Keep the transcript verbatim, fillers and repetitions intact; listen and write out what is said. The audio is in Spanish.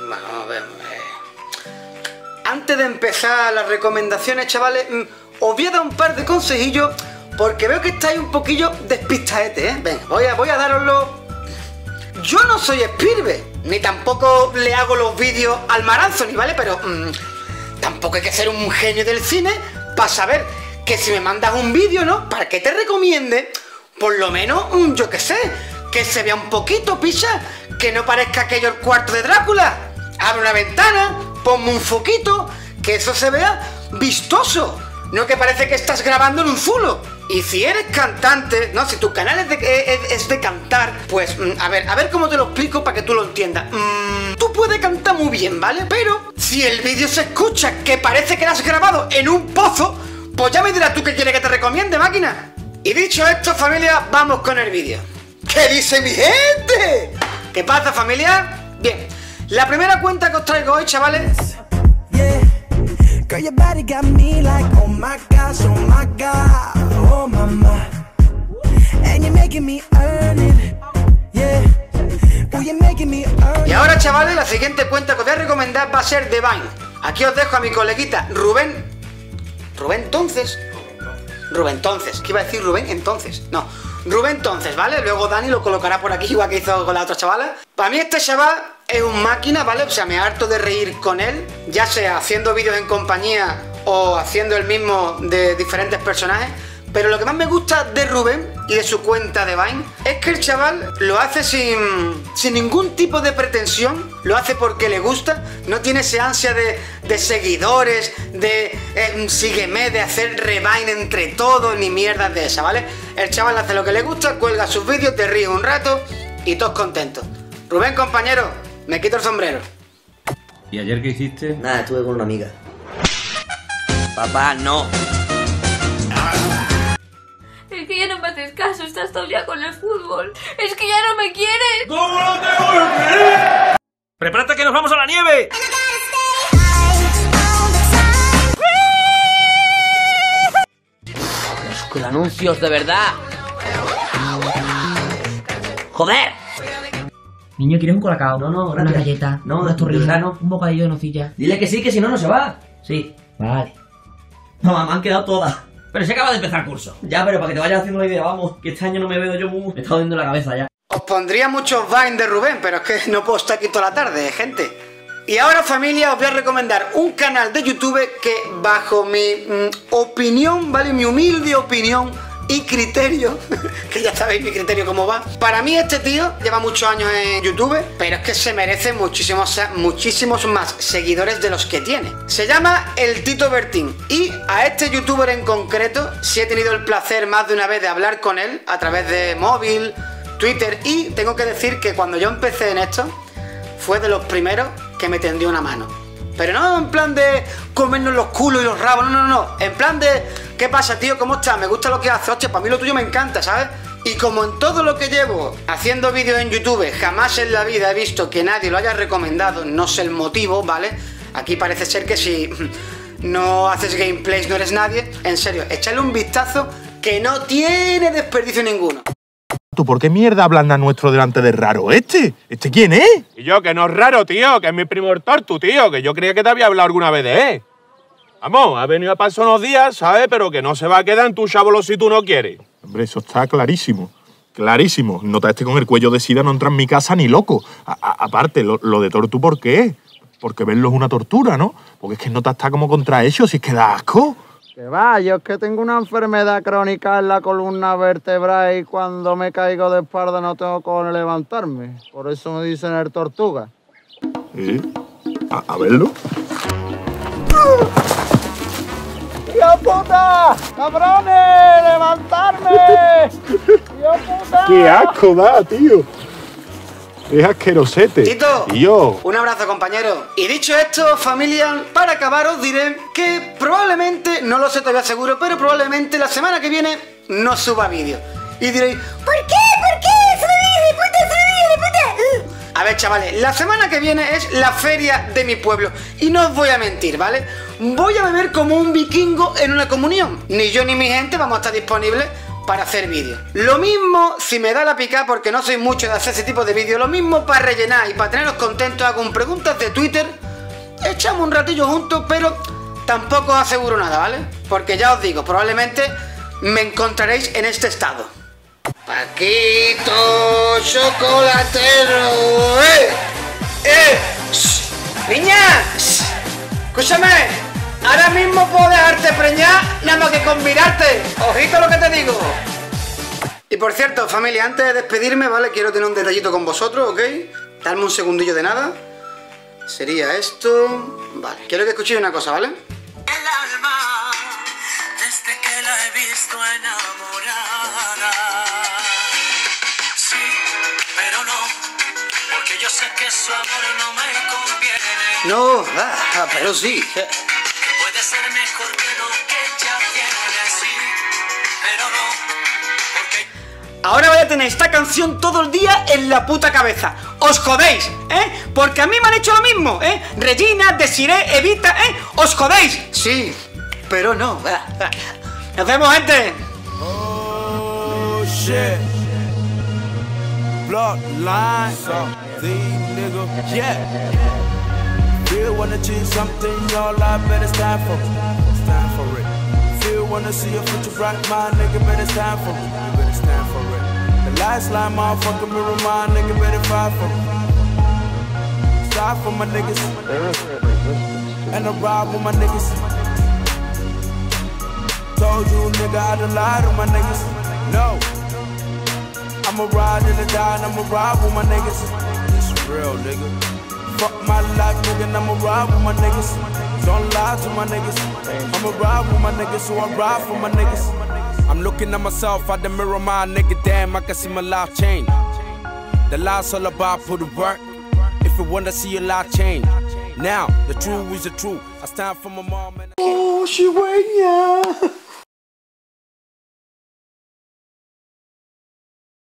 Vamos a ver. Antes de empezar las recomendaciones, chavales, os voy a dar un par de consejillos porque veo que estáis un poquillo despistaete, ¿eh? Venga, voy a, voy a daroslo. Yo no soy Spielberg, ni tampoco le hago los vídeos al Maranzoni, ¿vale? Pero mmm, tampoco hay que ser un genio del cine para saber que si me mandas un vídeo, ¿no? Para que te recomiende, por lo menos, mmm, yo qué sé, que se vea un poquito, picha, que no parezca aquello el cuarto de Drácula. Abre una ventana, ponme un foquito, que eso se vea vistoso, no que parece que estás grabando en un zulo. Y si eres cantante, no, si tu canal es de, es, es de cantar, pues, mm, a ver, a ver cómo te lo explico para que tú lo entiendas. Mm, tú puedes cantar muy bien, ¿vale? Pero si el vídeo se escucha que parece que lo has grabado en un pozo, pues ya me dirás tú qué quieres que te recomiende, máquina. Y dicho esto, familia, vamos con el vídeo. ¿Qué dice mi gente? ¿Qué pasa, familia? Bien, la primera cuenta que os traigo hoy, chavales, girl, your body got me like, oh my gosh, oh my god, oh mama. And you're making me earn it, yeah. Oh, you're making me earn it. Y ahora, chavales, la siguiente cuenta que os voy a recomendar va a ser de Vine. Aquí os dejo a mi coleguita Rubén. ¿Rubén entonces? Rubén entonces. ¿Qué iba a decir Rubén entonces? No, Rubén entonces, ¿vale? Luego Dani lo colocará por aquí, igual que hizo con la otra chavala. Para mí este chaval es un máquina, ¿vale? O sea, me harto de reír con él, ya sea haciendo vídeos en compañía o haciendo el mismo de diferentes personajes. Pero lo que más me gusta de Rubén y de su cuenta de Vine es que el chaval lo hace sin, sin ningún tipo de pretensión, lo hace porque le gusta, no tiene ese ansia de, de seguidores, de eh, sígueme, de hacer revain entre todos, ni mierdas de esa, ¿vale? El chaval hace lo que le gusta, cuelga sus vídeos, te ríes un rato y todos contentos. Rubén, compañero, me quito el sombrero. ¿Y ayer qué hiciste? Nada, estuve con una amiga. Papá, no. Es que ya no me haces caso, estás todo el día con el fútbol. Es que ya no me quieres. ¿Cómo no te voy a querer? ¡Prepárate que nos vamos a la nieve! Los con anuncios, de verdad. ¡Joder! Niño, ¿quieres un colacao? No, no, una gracias. galleta, No, unas de torrijas, verdad no. un bocadillo de nocilla. Dile que sí, que si no, no se va. Sí, vale. No, me han quedado todas. Pero se acaba de empezar el curso. Ya, pero para que te vayas haciendo la idea, vamos, que este año no me veo yo muy... Me está doliendo la cabeza ya. Os pondría muchos Vine de Rubén, pero es que no puedo estar aquí toda la tarde, gente. Y ahora, familia, os voy a recomendar un canal de YouTube que, bajo mi mm, opinión, ¿vale? Mi humilde opinión y criterio, que ya sabéis mi criterio cómo va. Para mí este tío lleva muchos años en YouTube, pero es que se merece muchísimos, muchísimos más seguidores de los que tiene. Se llama El Tito Bertín y a este youtuber en concreto sí he tenido el placer más de una vez de hablar con él a través de móvil, Twitter, y tengo que decir que cuando yo empecé en esto fue de los primeros que me tendió una mano. Pero no en plan de comernos los culos y los rabos, no, no, no. En plan de, ¿qué pasa, tío? ¿Cómo estás? Me gusta lo que haces, hostia, para mí lo tuyo me encanta, ¿sabes? Y como en todo lo que llevo haciendo vídeos en YouTube, jamás en la vida he visto que nadie lo haya recomendado, no sé el motivo, ¿vale? Aquí parece ser que si no haces gameplays no eres nadie. En serio, échale un vistazo que no tiene desperdicio ninguno. ¿Tú por qué mierda hablan a nuestro delante de raro este? ¿Este quién es? Y yo, que no es raro, tío, que es mi primo el Tortu, tío, que yo creía que te había hablado alguna vez de él. Vamos, ha venido a pasar unos días, ¿sabes? Pero que no se va a quedar en tu chabolo si tú no quieres. Hombre, eso está clarísimo. Clarísimo. Nota este con el cuello de sida no entra en mi casa ni loco. A a aparte, lo, lo de Tortu, ¿por qué? Porque verlo es una tortura, ¿no? Porque es que Nota está como contrahecho, si es que da asco. Que va, yo es que tengo una enfermedad crónica en la columna vertebral y cuando me caigo de espalda no tengo cómo levantarme. Por eso me dicen el tortuga. ¿Eh? A, a verlo. ¡Dios puta! ¡Cabrones! ¡Levantarme! ¡Dios puta! ¡Qué asco da, tío! Es asquerosete. Tito, Tío. un abrazo, compañero. Y dicho esto, familia, para acabar os diré que probablemente, no lo sé todavía seguro, pero probablemente la semana que viene no suba vídeo. Y diréis, ¿por qué? ¿Por qué? ¡Sube vídeo, puta! ¡Sube vídeo, puta! A ver, chavales, la semana que viene es la feria de mi pueblo. Y no os voy a mentir, ¿vale? Voy a beber como un vikingo en una comunión. Ni yo ni mi gente vamos a estar disponibles para hacer vídeos. Lo mismo si me da la pica, porque no soy mucho de hacer ese tipo de vídeos, lo mismo para rellenar y para teneros contentos hago un preguntas de Twitter, echamos un ratillo juntos, pero tampoco os aseguro nada, ¿vale? Porque ya os digo, probablemente me encontraréis en este estado. Paquito chocolatero, ¡eh! ¡Eh! ¡Shh! ¡Niña! ¡Shh! Escúchame, ahora mismo puedo dejarte preñar nada más que con mirarte. Ojito lo que te digo. Y por cierto, familia, antes de despedirme, ¿vale? Quiero tener un detallito con vosotros, ¿ok? Darme un segundillo de nada. Sería esto... Vale, quiero que escuchéis una cosa, ¿vale? El alma, desde que la he visto enamorada. Sí, pero no, porque yo sé que su amor no me conviene. No, ah, pero sí. Puede ser mejor que lo que ya tiene, sí, pero no, porque... Ahora voy a tener esta canción todo el día en la puta cabeza. Os jodéis, ¿eh? Porque a mí me han hecho lo mismo, ¿eh? Regina, Desiree, Evita, ¿eh? Os jodéis. Sí, pero no. Nos vemos, gente. Oh, shit. Bloodline, something, nigga, yeah. Feel wanna achieve something, y'all, I bet it's time for it. It's time for it. Feel wanna see your future bright, my nigga, bet it's time for it. You bet it's time for it. The last line, motherfucker, mirror, my nigga, better fight for it. Stop for my niggas. And I ride with my niggas. Told you, nigga, I done lied to my niggas. No. I'ma ride till I die, and I'ma ride with my niggas. It's real, nigga. Fuck my life, nigga, and I'ma ride with my niggas. Don't lie to my niggas. I'ma ride with my niggas, so I ride for my niggas. I'm looking at myself at the mirror, my nigga, damn, I can see my life change. The life's all about put the work. If you wanna see your life change. Now, the truth is the truth. I stand for my mom and... Oh, she went, yeah.